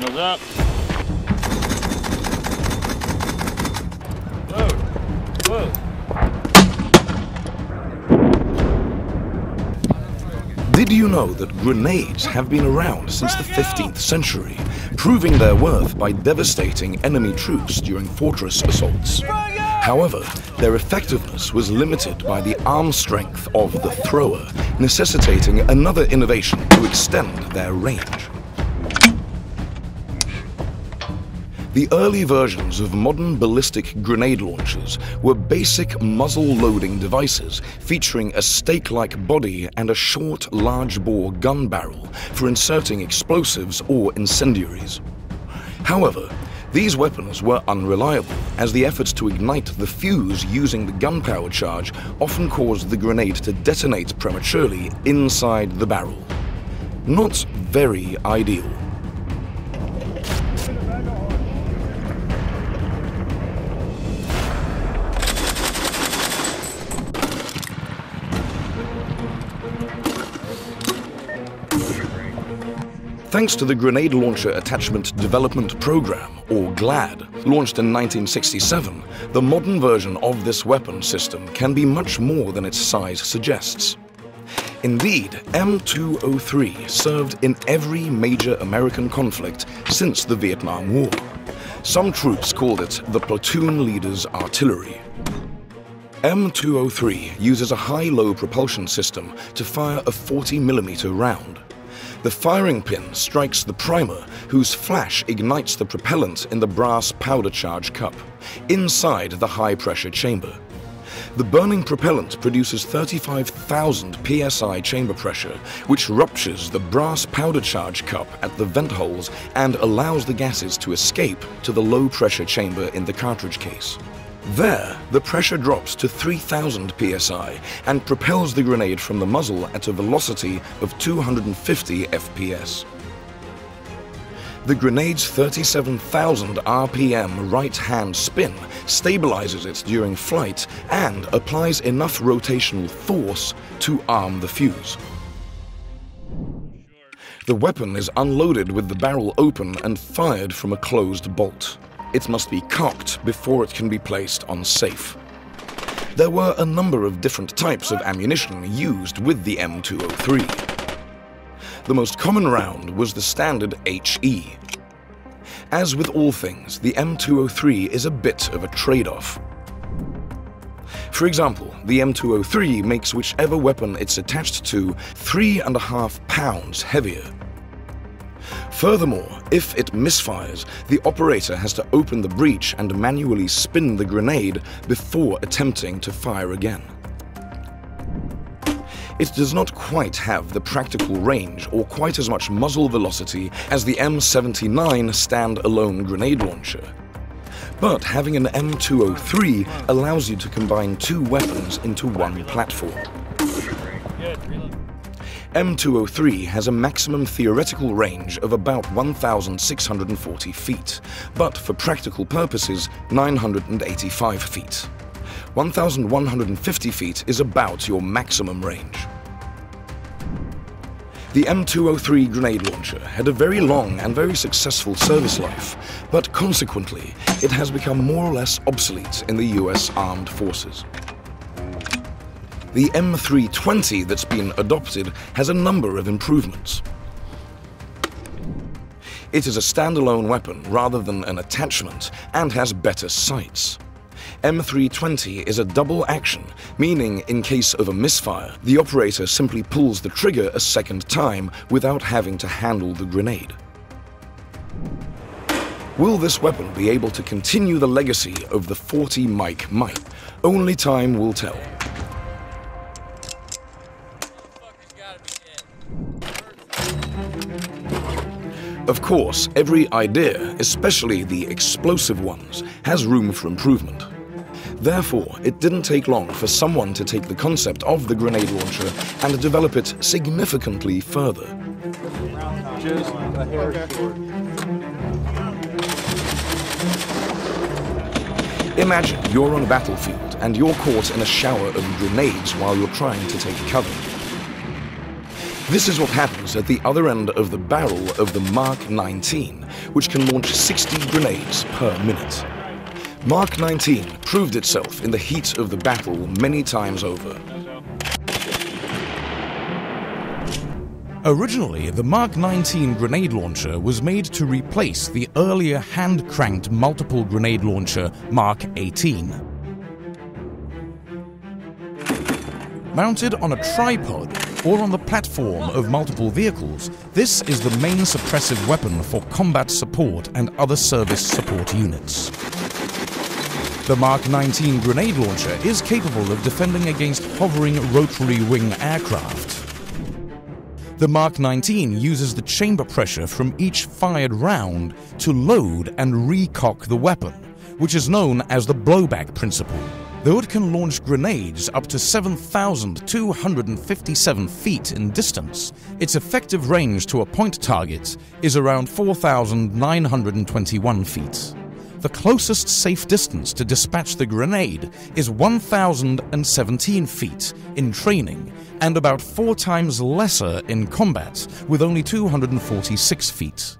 Signals up. Load. Load. Did you know that grenades have been around since the 15th century, proving their worth by devastating enemy troops during fortress assaults? However, their effectiveness was limited by the arm strength of the thrower, necessitating another innovation to extend their range. The early versions of modern ballistic grenade launchers were basic muzzle-loading devices featuring a stake-like body and a short, large-bore gun barrel for inserting explosives or incendiaries. However, these weapons were unreliable, as the efforts to ignite the fuse using the gunpowder charge often caused the grenade to detonate prematurely inside the barrel. Not very ideal. Thanks to the Grenade Launcher Attachment Development Program, or GLAD, launched in 1967, the modern version of this weapon system can be much more than its size suggests. Indeed, M203 served in every major American conflict since the Vietnam War. Some troops called it the platoon leader's artillery. M203 uses a high-low propulsion system to fire a 40mm round. The firing pin strikes the primer, whose flash ignites the propellant in the brass powder charge cup, inside the high-pressure chamber. The burning propellant produces 35,000 psi chamber pressure, which ruptures the brass powder charge cup at the vent holes and allows the gases to escape to the low-pressure chamber in the cartridge case. There, the pressure drops to 3,000 psi and propels the grenade from the muzzle at a velocity of 250 fps. The grenade's 37,000 RPM right-hand spin stabilizes it during flight and applies enough rotational force to arm the fuse. The weapon is unloaded with the barrel open and fired from a closed bolt. It must be cocked before it can be placed on safe. There were a number of different types of ammunition used with the M203. The most common round was the standard HE. As with all things, the M203 is a bit of a trade-off. For example, the M203 makes whichever weapon it's attached to 3.5 pounds heavier. Furthermore, if it misfires, the operator has to open the breech and manually spin the grenade before attempting to fire again. It does not quite have the practical range or quite as much muzzle velocity as the M79 stand-alone grenade launcher. But having an M203 allows you to combine two weapons into one platform. M203 has a maximum theoretical range of about 1,640 feet, but for practical purposes, 985 feet. 1,150 feet is about your maximum range. The M203 grenade launcher had a very long and very successful service life, but consequently, it has become more or less obsolete in the US Armed Forces. The M320 that's been adopted has a number of improvements. It is a standalone weapon rather than an attachment and has better sights. M320 is a double action, meaning in case of a misfire, the operator simply pulls the trigger a second time without having to handle the grenade. Will this weapon be able to continue the legacy of the 40 Mike? Only time will tell. Of course, every idea, especially the explosive ones, has room for improvement. Therefore, it didn't take long for someone to take the concept of the grenade launcher and develop it significantly further. Just a hair short. Imagine you're on a battlefield and you're caught in a shower of grenades while you're trying to take cover. This is what happens at the other end of the barrel of the Mark 19, which can launch 60 grenades per minute. Mark 19 proved itself in the heat of the battle many times over. Originally, the Mark 19 grenade launcher was made to replace the earlier hand-cranked multiple grenade launcher Mark 18. Mounted on a tripod or on the platform of multiple vehicles, this is the main suppressive weapon for combat support and other service support units. The Mark 19 grenade launcher is capable of defending against hovering rotary wing aircraft. The Mark 19 uses the chamber pressure from each fired round to load and recock the weapon, which is known as the blowback principle. Though it can launch grenades up to 7,257 feet in distance, its effective range to a point target is around 4,921 feet. The closest safe distance to dispatch the grenade is 1,017 feet in training and about 4 times lesser in combat with only 246 feet.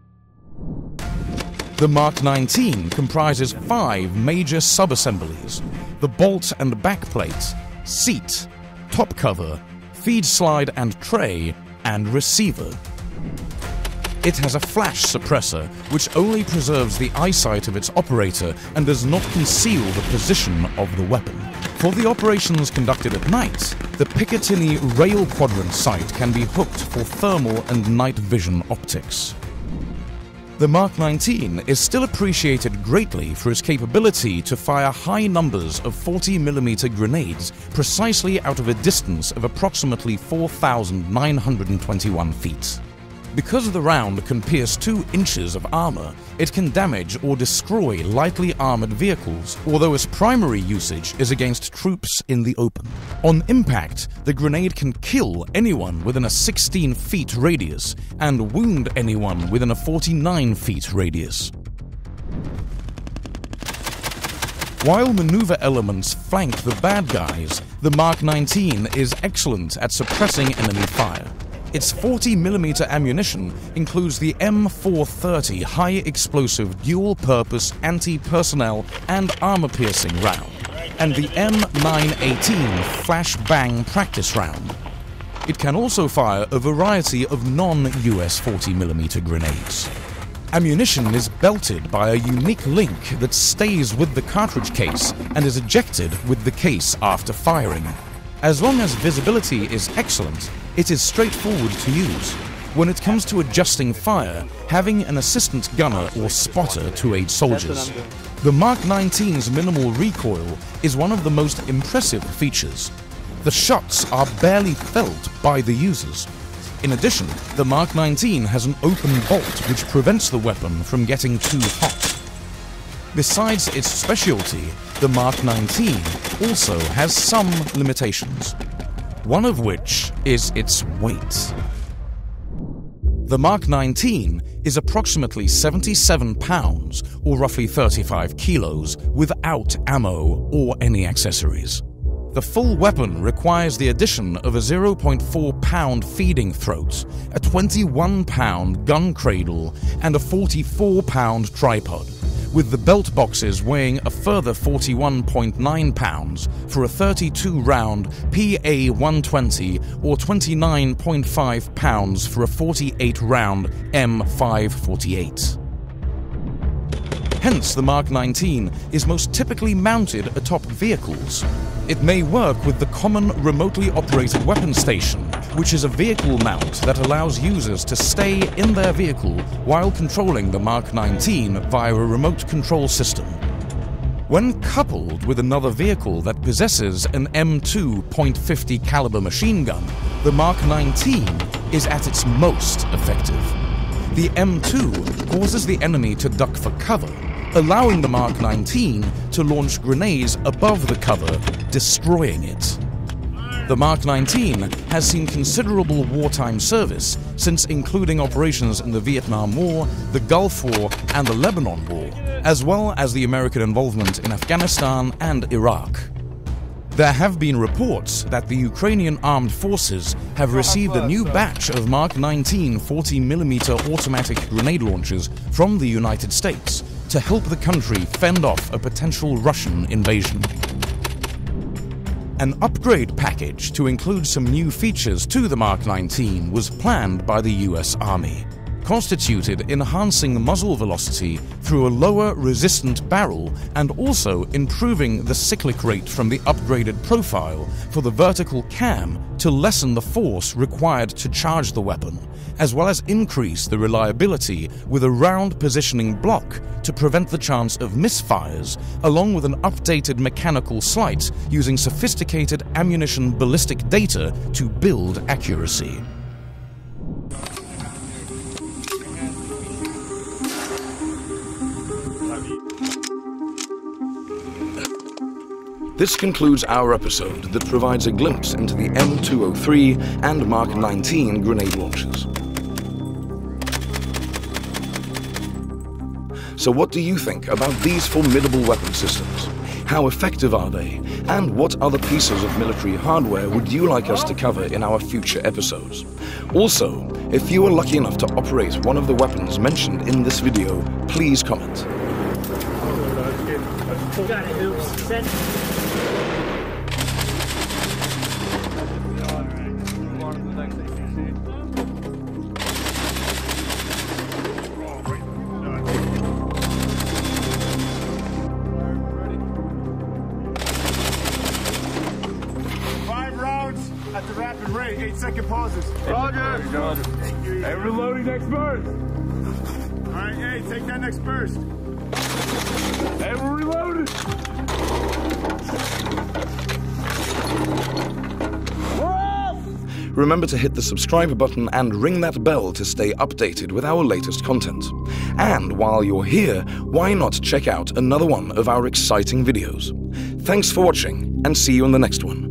The Mark 19 comprises 5 major subassemblies: the bolt and backplate, seat, top cover, feed slide and tray, and receiver. It has a flash suppressor, which only preserves the eyesight of its operator and does not conceal the position of the weapon. For the operations conducted at night, the Picatinny rail quadrant sight can be hooked for thermal and night vision optics. The Mark 19 is still appreciated greatly for its capability to fire high numbers of 40mm grenades precisely out of a distance of approximately 4,921 feet. Because the round can pierce 2 inches of armor, it can damage or destroy lightly armored vehicles, although its primary usage is against troops in the open. On impact, the grenade can kill anyone within a 16 feet radius and wound anyone within a 49 feet radius. While maneuver elements flank the bad guys, the Mark 19 is excellent at suppressing enemy fire. Its 40mm ammunition includes the M203 high-explosive dual-purpose anti-personnel and armor-piercing round, and the M918 flash-bang practice round. It can also fire a variety of non-US 40mm grenades. Ammunition is belted by a unique link that stays with the cartridge case and is ejected with the case after firing. As long as visibility is excellent, it is straightforward to use. When it comes to adjusting fire, having an assistant gunner or spotter to aid soldiers. The Mark 19's minimal recoil is one of the most impressive features. The shots are barely felt by the users. In addition, the Mark 19 has an open bolt which prevents the weapon from getting too hot. Besides its specialty, the Mark 19 also has some limitations, one of which is its weight. The Mark 19 is approximately 77 pounds, or roughly 35 kilos, without ammo or any accessories. The full weapon requires the addition of a 0.4 pound feeding throat, a 21 pound gun cradle, and a 44 pound tripod, with the belt boxes weighing a further 41.9 pounds for a 32-round PA-120 or 29.5 pounds for a 48-round M548. Hence, the Mark 19 is most typically mounted atop vehicles. It may work with the common remotely operated weapon station, which is a vehicle mount that allows users to stay in their vehicle while controlling the Mark 19 via a remote control system. When coupled with another vehicle that possesses an M2 .50 caliber machine gun, the Mark 19 is at its most effective. The M2 causes the enemy to duck for cover, allowing the Mark 19 to launch grenades above the cover, destroying it. The Mark 19 has seen considerable wartime service since including operations in the Vietnam War, the Gulf War, and the Lebanon War, as well as the American involvement in Afghanistan and Iraq. There have been reports that the Ukrainian armed forces have received a new batch of Mark 19 40mm automatic grenade launchers from the United States to help the country fend off a potential Russian invasion. An upgrade package to include some new features to the Mark 19 was planned by the US Army, constituted enhancing muzzle velocity through a lower resistant barrel and also improving the cyclic rate from the upgraded profile for the vertical cam to lessen the force required to charge the weapon, as well as increase the reliability with a round positioning block to prevent the chance of misfires, along with an updated mechanical sight using sophisticated ammunition ballistic data to build accuracy. This concludes our episode that provides a glimpse into the M203 and Mark 19 grenade launchers. So what do you think about these formidable weapon systems? How effective are they? And what other pieces of military hardware would you like us to cover in our future episodes? Also, if you are lucky enough to operate one of the weapons mentioned in this video, please comment. Got it, oops. Send. 5 rounds at the rapid rate, 8-second pauses. Roger. Hey, reloading next burst. All right, hey, take that next burst. Hey, we're reloaded. We're off. Remember to hit the subscribe button and ring that bell to stay updated with our latest content. And while you're here, why not check out another one of our exciting videos? Thanks for watching, and see you in the next one.